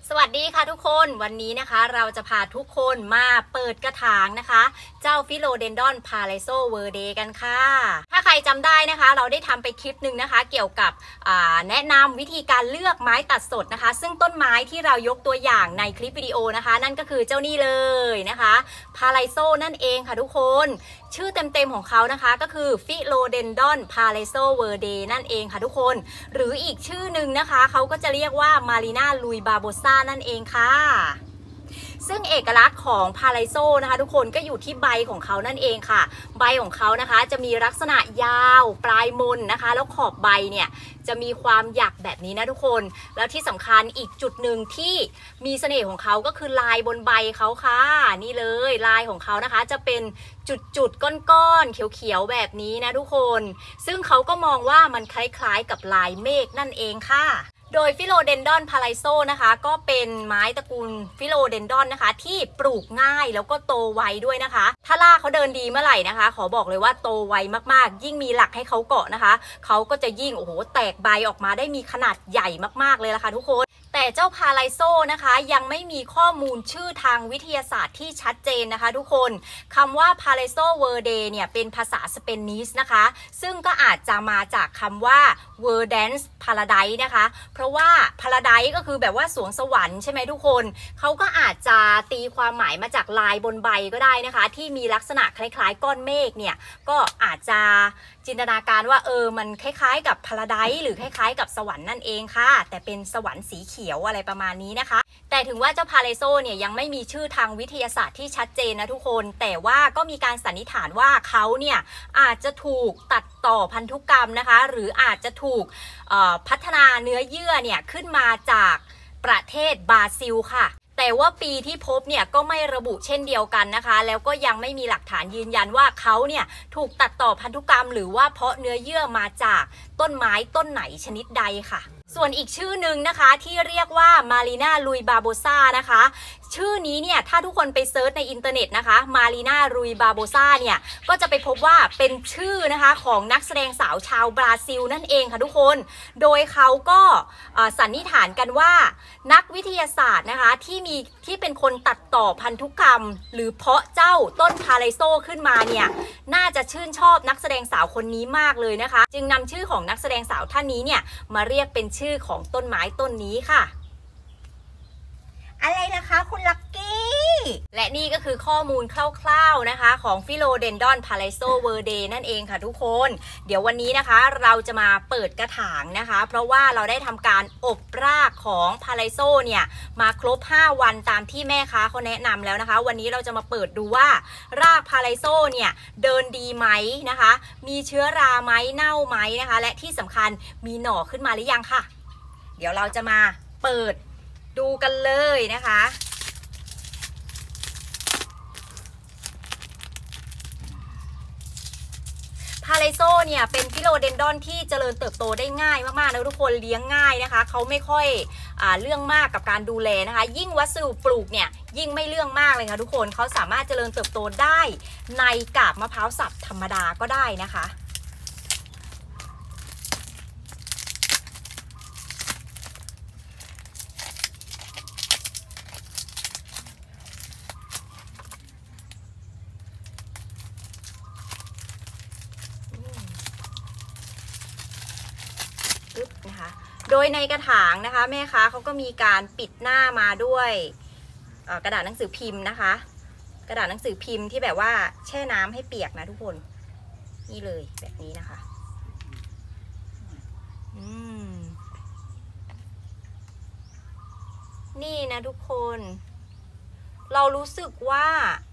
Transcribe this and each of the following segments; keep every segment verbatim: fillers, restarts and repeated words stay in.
สวัสดีค่ะทุกคนวันนี้นะคะเราจะพาทุกคนมาเปิดกระถางนะคะเจ้าฟิโลเดนดอนพาเลโซเวอร์เดกันค่ะถ้าใครจำได้นะคะเราได้ทำไปคลิปหนึ่งนะคะเกี่ยวกับแนะนำวิธีการเลือกไม้ตัดสดนะคะซึ่งต้นไม้ที่เรายกตัวอย่างในคลิปวิดีโอนะคะนั่นก็คือเจ้านี่เลยนะคะพาเลโซนั่นเองค่ะทุกคนชื่อเต็มๆของเขานะคะก็คือฟิโลเดนดอนพาเลโซเวอร์เดนั่นเองค่ะทุกคนหรืออีกชื่อหนึ่งนะคะเขาก็จะเรียกว่ามารีนาลุยบาโบซานั่นเองค่ะซึ่งเอกลักษณ์ของพาเลโซนะคะทุกคนก็อยู่ที่ใบของเขานั่นเองค่ะใบของเขานะคะจะมีลักษณะยาวปลายมนนะคะแล้วขอบใบเนี่ยจะมีความหยักแบบนี้นะทุกคนแล้วที่สำคัญอีกจุดหนึ่งที่มีเสน่ห์ของเขาก็คือลายบนใบเขาค่ะนี่เลยลายของเขานะคะจะเป็นจุดๆก้อนๆเขียวๆแบบนี้นะทุกคนซึ่งเขาก็มองว่ามันคล้ายๆกับลายเมฆนั่นเองค่ะโดยฟิโลเดนดอนพาเลโซนะคะก็เป็นไม้ตระกูลฟิโลเดนดอนนะคะที่ปลูกง่ายแล้วก็โตไวด้วยนะคะถ้ารากเขาเดินดีเมื่อไหร่นะคะขอบอกเลยว่าโตไวมากๆยิ่งมีหลักให้เขาเกาะนะคะเขาก็จะยิ่งโอ้โหแตกใบออกมาได้มีขนาดใหญ่มากๆเลยล่ะค่ะทุกคนแต่เจ้าพาเลโซนะคะยังไม่มีข้อมูลชื่อทางวิทยาศาสตร์ที่ชัดเจนนะคะทุกคนคำว่าพาเลโซเวอร์เดเนี่ยเป็นภาษาสเปนิชนะคะซึ่งก็อาจจะมาจากคำว่า Verdance Paradise นะคะเพราะว่า Paradise ก็คือแบบว่าสวงสวรรค์ใช่ไหมทุกคนเขาก็อาจจะตีความหมายมาจากลายบนใบก็ได้นะคะที่มีลักษณะคล้ายๆก้อนเมฆเนี่ยก็อาจจะจินตนาการว่าเออมันคล้ายๆกับ Paradise หรือคล้ายๆกับสวรรค์นั่นเองค่ะแต่เป็นสวรรค์สีเขียวอะไรประมาณนี้นะคะแต่ถึงว่าเจ้าพาเลโซเนี่ยยังไม่มีชื่อทางวิทยาศาสตร์ที่ชัดเจนนะทุกคนแต่ว่าก็มีการสันนิษฐานว่าเขาเนี่ยอาจจะถูกตัดต่อพันธุกรรมนะคะหรืออาจจะถูกพัฒนาเนื้อเยื่อเนี่ยขึ้นมาจากประเทศบราซิลค่ะแต่ว่าปีที่พบเนี่ยก็ไม่ระบุเช่นเดียวกันนะคะแล้วก็ยังไม่มีหลักฐานยืนยันว่าเขาเนี่ยถูกตัดต่อพันธุกรรมหรือว่าเพาะเนื้อเยื่อมาจากต้นไม้ต้นไหนชนิดใดค่ะส่วนอีกชื่อหนึ่งนะคะที่เรียกว่ามารีนาลุยบาโบซานะคะชื่อนี้เนี่ยถ้าทุกคนไปเซิร์ชในอินเทอร์เน็ตนะคะมารีนาลุยบาโบซาเนี่ยก็จะไปพบว่าเป็นชื่อนะคะของนักแสดงสาวชาวบราซิลนั่นเองค่ะทุกคนโดยเขาก็สันนิษฐานกันว่านักวิทยาศาสตร์นะคะที่มีที่เป็นคนตัดต่อพันธุกรรมหรือเพาะเจ้าต้นพาเลโซขึ้นมาเนี่ยน่าจะชื่นชอบนักแสดงสาวคนนี้มากเลยนะคะจึงนำชื่อของนักแสดงสาวท่านนี้เนี่ยมาเรียกเป็นชื่อของต้นไม้ต้นนี้ค่ะอะไรนะคะคุณลักกี้และนี่ก็คือข้อมูลคร่าวๆนะคะของฟิโลเดนดอนพาเลโซเวอร์เดนั่นเองค่ะทุกคนเดี๋ยววันนี้นะคะเราจะมาเปิดกระถางนะคะเพราะว่าเราได้ทำการอบรากของพาเลโซเนี่ยมาครบห้าวันตามที่แม่ค้าเขาแนะนำแล้วนะคะวันนี้เราจะมาเปิดดูว่ารากพาเลโซเนี่ยเดินดีไหมนะคะมีเชื้อราไหมเน่าไหมนะคะและที่สำคัญมีหน่อขึ้นมาหรือยังค่ะเดี๋ยวเราจะมาเปิดดูกันเลยนะคะพาเลโซเนี่ยเป็นฟิโลเดนดอนที่เจริญเติบโตได้ง่ายมากๆแล้วทุกคนเลี้ยงง่ายนะคะเขาไม่ค่อยอ่าเรื่องมากกับการดูแลนะคะยิ่งวัสดุปลูกเนี่ยยิ่งไม่เรื่องมากเลยค่ะทุกคนเขาสามารถเจริญเติบโตได้ในกาบมะพร้าวสับธรรมดาก็ได้นะคะนะคะโดยในกระถางนะคะแม่ค้าเขาก็มีการปิดหน้ามาด้วยกระดาษหนังสือพิมพ์นะคะกระดาษหนังสือพิมพ์ที่แบบว่าแช่น้ำให้เปียกนะทุกคนนี่เลยแบบนี้นะคะอืมนี่นะทุกคนเรารู้สึกว่า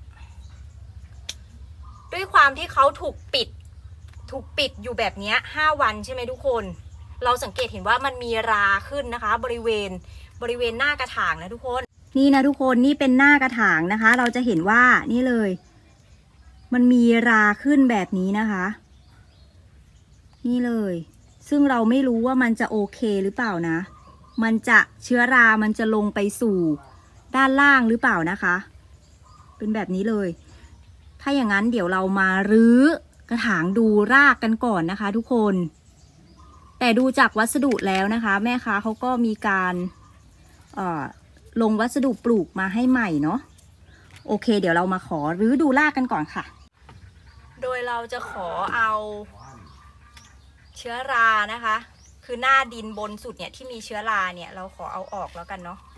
ด้วยความที่เขาถูกปิดถูกปิดอยู่แบบนี้ห้าวันใช่ไหมทุกคนเราสังเกตเห็นว่ามันมีราขึ้นนะคะบริเวณบริเวณหน้ากระถางนะทุกคนนี่นะทุกคนนี่เป็นหน้ากระถางนะคะเราจะเห็นว่านี่เลยมันมีราขึ้นแบบนี้นะคะนี่เลยซึ่งเราไม่รู้ว่ามันจะโอเคหรือเปล่านะมันจะเชื้อรามันจะลงไปสู่ด้านล่างหรือเปล่านะคะเป็นแบบนี้เลยถ้าอย่างนั้นเดี๋ยวเรามารื้อกระถางดูรากกันก่อนนะคะทุกคนแต่ดูจากวัสดุแล้วนะคะแม่ค้าเขาก็มีการ เอ่อลงวัสดุปลูกมาให้ใหม่เนาะโอเคเดี๋ยวเรามาขอรื้อดูรากกันก่อนค่ะโดยเราจะขอเอาเชื้อรานะคะคือหน้าดินบนสุดเนี่ยที่มีเชื้อราเนี่ยเราขอเอาออกแล้วกันเนาะ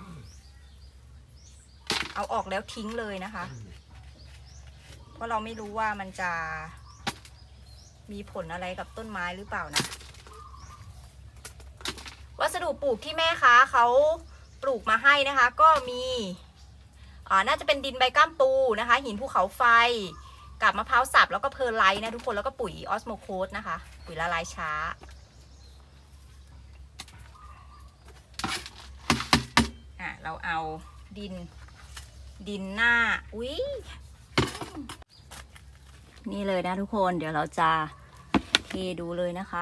เอาออกแล้วทิ้งเลยนะคะเพราะเราไม่รู้ว่ามันจะมีผลอะไรกับต้นไม้หรือเปล่านะวัสดุปลูกที่แม่ค้าเขาปลูกมาให้นะคะก็มีอ่าน่าจะเป็นดินใบก้ามปูนะคะหินภูเขาไฟกับมะพร้าวสับแล้วก็เพอร์ไลท์นะทุกคนแล้วก็ปุ๋ยออสโมโคสนะคะปุ๋ยละลายช้าอ่ะเราเอาดินดินหน้าอุ๊ยนี่เลยนะทุกคนเดี๋ยวเราจะเทดูเลยนะคะ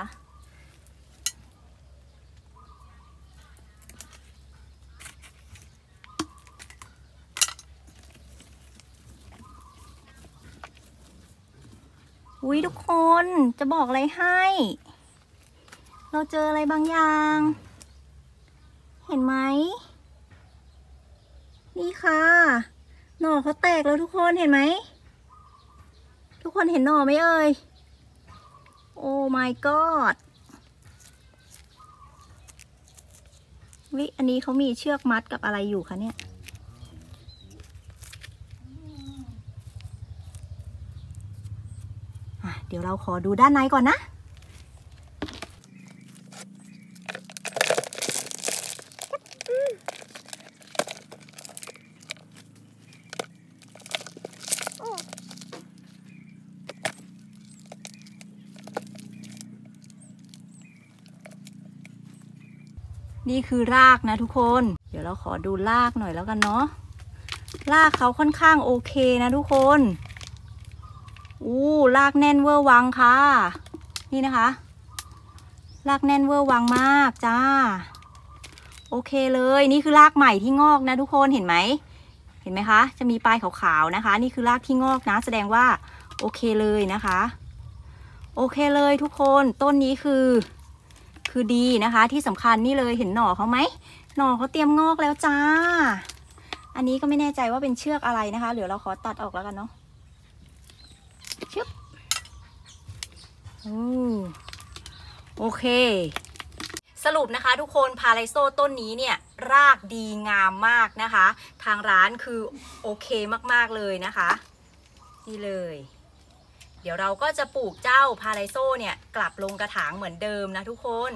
อุ๊ยทุกคนจะบอกอะไรให้เราเจออะไรบางอย่างเห็นไหมนี่ค่ะหน่อเขาแตกแล้วทุกคนเห็นไหมทุกคนเห็นหน่อไหมเอ่ยโอ้ my god วิอันนี้เขามีเชือกมัดกับอะไรอยู่คะเนี่ยเดี๋ยวเราขอดูด้านในก่อนนะนี่คือรากนะทุกคนเดี๋ยวเราขอดูรากหน่อยแล้วกันเนาะรากเขาค่อนข้างโอเคนะทุกคนอู้รากแน่นเวอร์วังค่ะนี่นะคะรากแน่นเวอร์วังมากจ้าโอเคเลยนี่คือรากใหม่ที่งอกนะทุกคนเห็นไหมเห็นไหมคะจะมีปลายขาวๆนะคะนี่คือรากที่งอกนะแสดงว่าโอเคเลยนะคะโอเคเลยทุกคนต้นนี้คือคือดีนะคะที่สำคัญนี่เลยเห็นหน่อเขาไหมหน่อเขาเตรียมงอกแล้วจ้าอันนี้ก็ไม่แน่ใจว่าเป็นเชือกอะไรนะคะเดี๋ยวเราขอตัดออกแล้วกันเนาะชึบโอเคสรุปนะคะทุกคนพาไลโซต้นนี้เนี่ยรากดีงามมากนะคะทางร้านคือโอเคมากๆเลยนะคะนี่เลยเดี๋ยวเราก็จะปลูกเจ้าพาไลโซเนี่ยกลับลงกระถางเหมือนเดิมนะทุกคน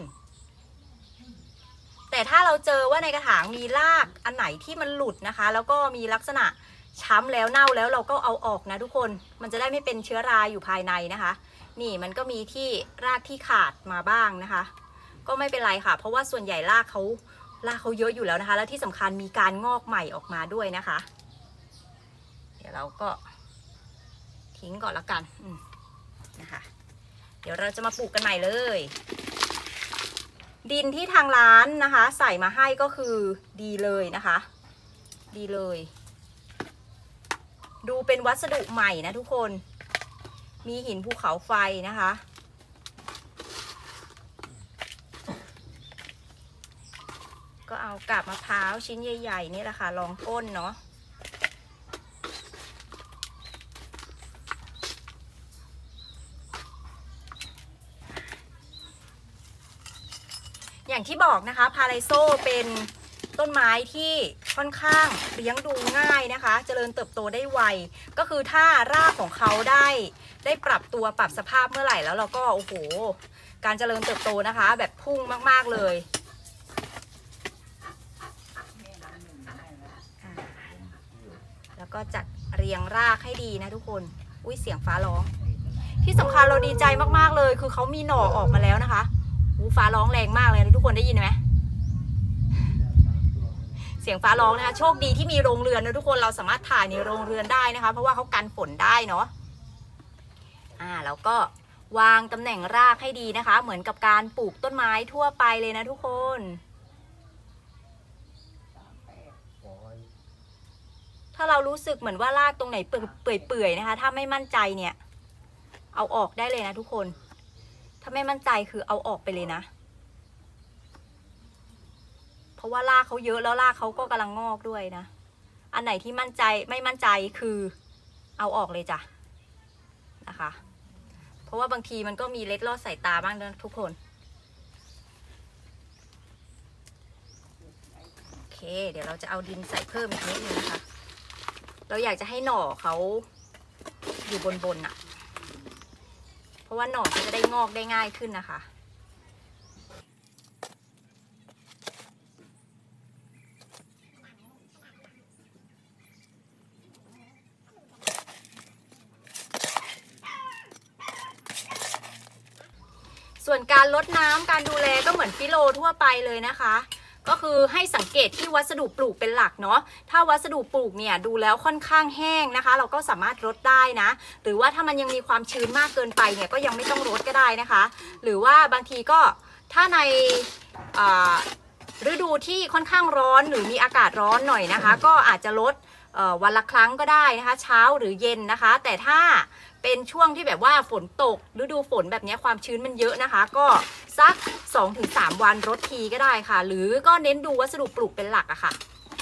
แต่ถ้าเราเจอว่าในกระถางมีรากอันไหนที่มันหลุดนะคะแล้วก็มีลักษณะช้ำแล้วเน่าแล้วเราก็เอาออกนะทุกคนมันจะได้ไม่เป็นเชื้อราอยู่ภายในนะคะนี่มันก็มีที่รากที่ขาดมาบ้างนะคะก็ไม่เป็นไรค่ะเพราะว่าส่วนใหญ่รากเขารากเขาเยอะอยู่แล้วนะคะแล้วที่สำคัญมีการงอกใหม่ออกมาด้วยนะคะเดี๋ยวเราก็ทิ้งก่อนละกันนะคะเดี๋ยวเราจะมาปลูกกันใหม่เลยดินที่ทางร้านนะคะใส่มาให้ก็คือดีเลยนะคะดีเลยดูเป็นวัสดุใหม่นะทุกคนมีหินภูเขาไฟนะคะก็เอากาบมะพร้าวชิ้นใหญ่ๆนี่แหละค่ะรองก้นเนาะอย่างที่บอกนะคะพาไลโซเป็นต้นไม้ที่ค่อนข้างเลี้ยงดูง่ายนะคะเจริญเติบโตได้ไวก็คือถ้ารากของเขาได้ได้ปรับตัวปรับสภาพเมื่อไหร่แล้วเราก็โอ้โหการเจริญเติบโตนะคะแบบพุ่งมากๆเลยแล้วก็จัดเรียงรากให้ดีนะทุกคนอุ้ยเสียงฟ้าร้องที่สำคัญเราดีใจมากๆเลยคือเขามีหน่อออกมาแล้วนะคะฟ้าร้องแรงมากเลยนะทุกคนได้ยินไหมเสียงฟ้าร้องนะคะโชคดีที่มีโรงเรือนนะทุกคนเราสามารถถ่ายในโรงเรือนได้นะคะเพราะว่าเขากันฝนได้เนาะอ่าแล้วก็วางตำแหน่งรากให้ดีนะคะเหมือนกับการปลูกต้นไม้ทั่วไปเลยนะทุกคนถ้าเรารู้สึกเหมือนว่ารากตรงไหนเปื่อยๆนะคะถ้าไม่มั่นใจเนี่ยเอาออกได้เลยนะทุกคนถ้าไม่มั่นใจคือเอาออกไปเลยนะเพเพราะว่ารากเขาเยอะแล้วรากเขาก็กำลังงอกด้วยนะอันไหนที่มั่นใจไม่มั่นใจคือเอาออกเลยจ้ะนะคะเพราะว่าบางทีมันก็มีเล็ดลอดสายตาบ้างนะทุกคนโอเคเดี๋ยวเราจะเอาดินใส่เพิ่มอีกนิดนึงนะคะเราอยากจะให้หน่อเขาอยู่บนบนอะเพราะว่าหน่อเขาจะได้งอกได้ง่ายขึ้นนะคะส่วนการลดน้ำการดูแลก็เหมือนฟิโลทั่วไปเลยนะคะก็คือให้สังเกตที่วัสดุปลูกเป็นหลักเนาะถ้าวัสดุปลูกเนี่ยดูแล้วค่อนข้างแห้งนะคะเราก็สามารถลดได้นะหรือว่าถ้ามันยังมีความชื้นมากเกินไปเนี่ยก็ยังไม่ต้องลดก็ได้นะคะหรือว่าบางทีก็ถ้าในฤดูที่ค่อนข้างร้อนหรือมีอากาศร้อนหน่อยนะคะก็อาจจะลดวันละครั้งก็ได้นะคะเช้าหรือเย็นนะคะแต่ถ้าเป็นช่วงที่แบบว่าฝนตกฤดูฝนแบบนี้ความชื้นมันเยอะนะคะก็สัก สองถึงสาม วันรดทีก็ได้ค่ะหรือก็เน้นดูวัสดุปลูกเป็นหลักอะค่ะ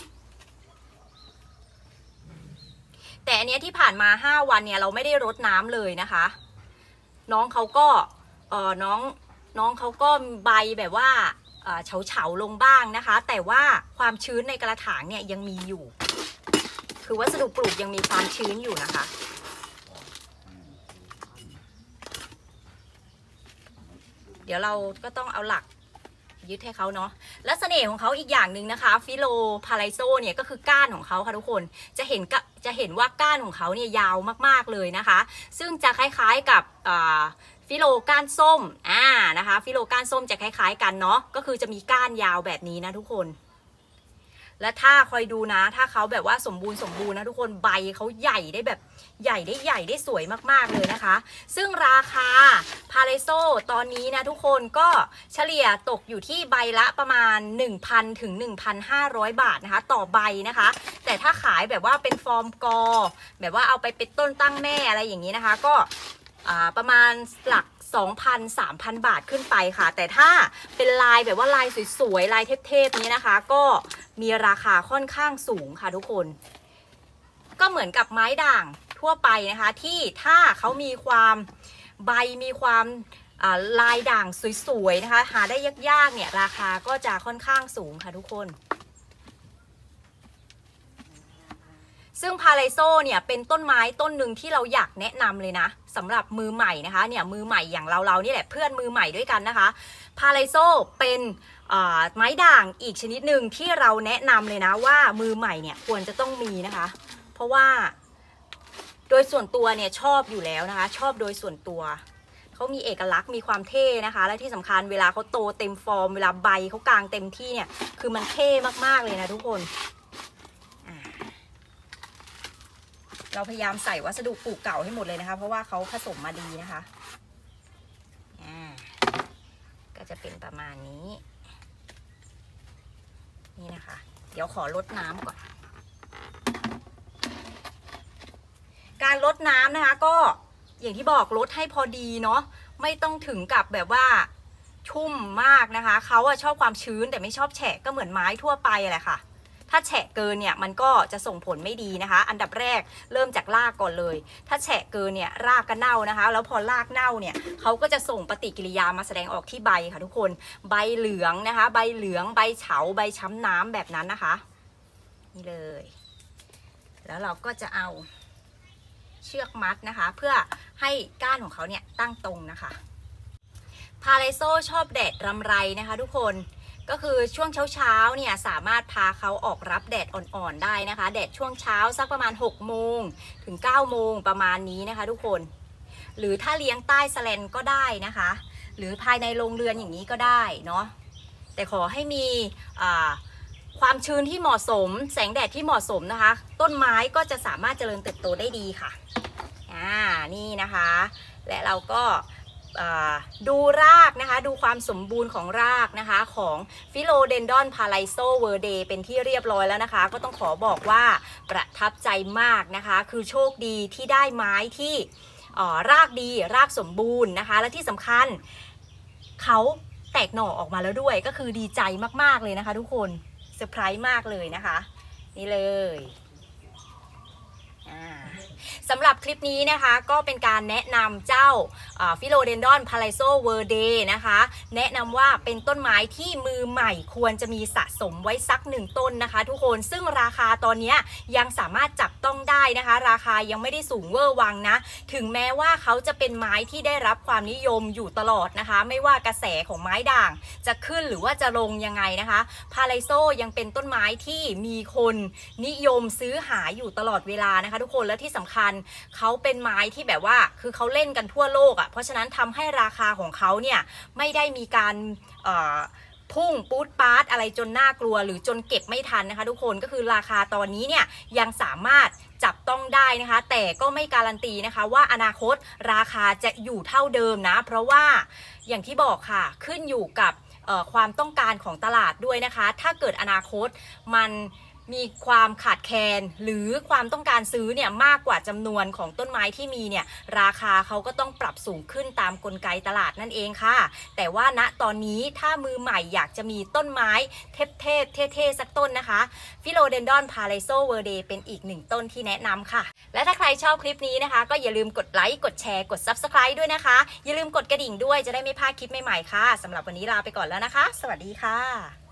แต่อันนี้ที่ผ่านมาห้าวันเนี่ยเราไม่ได้รดน้ำเลยนะคะน้องเขาก็เออน้องน้องเขาก็ใบแบบว่าเฉาเฉาลงบ้างนะคะแต่ว่าความชื้นในกระถางเนี่ยยังมีอยู่คือวัสดุปลูกยังมีความชื้นอยู่นะคะเดี๋ยวเราก็ต้องเอาหลักยึดให้เขาเนาะและเสน่ห์ของเขาอีกอย่างหนึ่งนะคะฟิโลพาไลโซเนี่ยก็คือก้านของเขาค่ะทุกคนจะเห็นจะเห็นว่าก้านของเขาเนี่ยยาวมากๆเลยนะคะซึ่งจะคล้ายๆกับฟิโลก้านส้มอ่านะคะฟิโลก้านส้มจะคล้ายๆกันเนาะก็คือจะมีก้านยาวแบบนี้นะทุกคนและถ้าคอยดูนะถ้าเขาแบบว่าสมบูรณ์สมบูรณ์นะทุกคนใบเขาใหญ่ได้แบบใหญ่ได้ใหญ่ได้สวยมากๆเลยนะคะซึ่งราคาพาเลโซตอนนี้นะทุกคนก็เฉลี่ยตกอยู่ที่ใบละประมาณ หนึ่งพัน ถึง หนึ่งพันห้าร้อย บาทนะคะต่อใบนะคะแต่ถ้าขายแบบว่าเป็นฟอร์มกอแบบว่าเอาไปเป็นต้นตั้งแม่อะไรอย่างนี้นะคะก็ประมาณหลัก สองพัน สามพัน บาทขึ้นไปค่ะแต่ถ้าเป็นลายแบบว่าลายสวยๆลายเทพๆนี้นะคะก็มีราคาค่อนข้างสูงค่ะทุกคนก็เหมือนกับไม้ด่างทั่วไปนะคะที่ถ้าเขามีความใบมีความลายด่างสวยๆนะคะหาได้ยากๆเนี่ยราคาก็จะค่อนข้างสูงค่ะทุกคนซึ่งพาเลโซเนี่ยเป็นต้นไม้ต้นหนึ่งที่เราอยากแนะนำเลยนะสำหรับมือใหม่นะคะเนี่ยมือใหม่อย่างเราเรานี่แหละเพื่อนมือใหม่ด้วยกันนะคะพาเลโซเป็นไม้ด่างอีกชนิดหนึ่งที่เราแนะนำเลยนะว่ามือใหม่เนี่ยควรจะต้องมีนะคะเพราะว่าโดยส่วนตัวเนี่ยชอบอยู่แล้วนะคะชอบโดยส่วนตัวเขามีเอกลักษณ์มีความเท่นะคะและที่สำคัญเวลาเขาโตเต็มฟอร์มเวลาใบเขากลางเต็มที่เนี่ยคือมันเท่มากๆเลยนะทุกคนเราพยายามใส่วัสดุปลูกเก่าให้หมดเลยนะคะเพราะว่าเขาผสมมาดีนะคะอ่าก็จะเป็นประมาณนี้นี่นะคะเดี๋ยวขอลดน้ำก่อนการลดน้ำนะคะก็อย่างที่บอกลดให้พอดีเนาะไม่ต้องถึงกับแบบว่าชุ่มมากนะคะเขาอะชอบความชื้นแต่ไม่ชอบแฉะก็เหมือนไม้ทั่วไปแหละค่ะถ้าแฉะเกินเนี่ยมันก็จะส่งผลไม่ดีนะคะอันดับแรกเริ่มจากรากก่อนเลยถ้าแฉะเกินเนี่ยรากก็เน่านะคะแล้วพอรากเน่าเนี่ยเขาก็จะส่งปฏิกิริยามาแสดงออกที่ใบค่ะทุกคนใบเหลืองนะคะใบเหลืองใบเฉาใบช้ำน้ำแบบนั้นนะคะนี่เลยแล้วเราก็จะเอาเชือกมัดนะคะเพื่อให้ก้านของเขาเนี่ยตั้งตรงนะคะพาเลโซชอบแดดรำไรนะคะทุกคนก็คือช่วงเช้าๆเนี่ยสามารถพาเขาออกรับแดดอ่อนๆได้นะคะแดดช่วงเช้าสักประมาณหกโมงถึงเก้าโมงประมาณนี้นะคะทุกคนหรือถ้าเลี้ยงใต้แสลนก็ได้นะคะหรือภายในโรงเรือนอย่างนี้ก็ได้เนาะแต่ขอให้มีความชื้นที่เหมาะสมแสงแดดที่เหมาะสมนะคะต้นไม้ก็จะสามารถเจริญเติบโตได้ดีค่ะอ่านี่นะคะและเราก็ดูรากนะคะดูความสมบูรณ์ของรากนะคะของฟิโลเดนดอนพาไลโซเวอร์เดเป็นที่เรียบร้อยแล้วนะคะก็ต้องขอบอกว่าประทับใจมากนะคะคือโชคดีที่ได้ไม้ที่รากดีรากสมบูรณ์นะคะและที่สำคัญเขาแตกหน่อออกมาแล้วด้วยก็คือดีใจมากๆเลยนะคะทุกคนเซอร์ไพรส์มากเลยนะคะนี่เลยสำหรับคลิปนี้นะคะก็เป็นการแนะนำเจ้าฟิโลเดนดอนพาราโซเวอร์เดนะคะแนะนำว่าเป็นต้นไม้ที่มือใหม่ควรจะมีสะสมไว้สักหนึ่งต้นนะคะทุกคนซึ่งราคาตอนนี้ยังสามารถจับต้องได้นะคะราคายังไม่ได้สูงเวอร์วังนะถึงแม้ว่าเขาจะเป็นไม้ที่ได้รับความนิยมอยู่ตลอดนะคะไม่ว่ากระแสของไม้ด่างจะขึ้นหรือว่าจะลงยังไงนะคะพาราโซยังเป็นต้นไม้ที่มีคนนิยมซื้อหาอยู่ตลอดเวลานะคะทุกคนและที่สำคัญเขาเป็นไม้ที่แบบว่าคือเขาเล่นกันทั่วโลกอ่ะเพราะฉะนั้นทำให้ราคาของเขาเนี่ยไม่ได้มีการพุ่งปูดปาร์ตอะไรจนน่ากลัวหรือจนเก็บไม่ทันนะคะทุกคนก็คือราคาตอนนี้เนี่ยยังสามารถจับต้องได้นะคะแต่ก็ไม่การันตีนะคะว่าอนาคตราคาจะอยู่เท่าเดิมนะเพราะว่าอย่างที่บอกค่ะขึ้นอยู่กับความต้องการของตลาดด้วยนะคะถ้าเกิดอนาคตมันมีความขาดแคลนหรือความต้องการซื้อเนี่ยมากกว่าจำนวนของต้นไม้ที่มีเนี่ยราคาเขาก็ต้องปรับสูงขึ้นตามกลไกตลาดนั่นเองค่ะแต่ว่าณตอนนี้ถ้ามือใหม่อยากจะมีต้นไม้เทพเทพเท่ๆสักต้นนะคะฟิโลเดนดอนพาราโซเวอร์เดเป็นอีกหนึ่งต้นที่แนะนำค่ะและถ้าใครชอบคลิปนี้นะคะก็อย่าลืมกดไลค์กดแชร์กด ซับสไครบ์ ด้วยนะคะอย่าลืมกดกระดิ่งด้วยจะได้ไม่พลาดคลิปใหม่ๆค่ะสำหรับวันนี้ลาไปก่อนแล้วนะคะสวัสดีค่ะ